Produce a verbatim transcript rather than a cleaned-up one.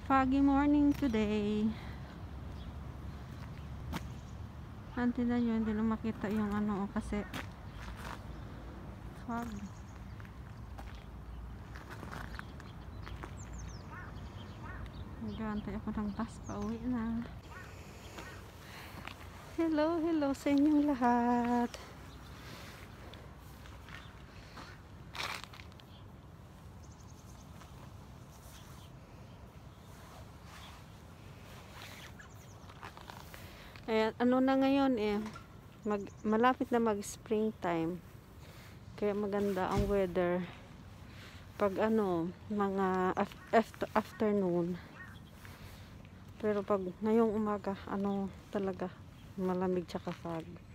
foggy morning today. Antin na nyo, hindi na makita yung ano kasi fog. Nag-aantay ako ng bus pa uwi na. Hello, hello sa inyong lahat. Ayan, ano na ngayon eh, mag, malapit na mag springtime. Kaya maganda ang weather. Pag ano, mga after, afternoon. Pero pag ngayong umaga, ano talaga, malamig tsaka fog.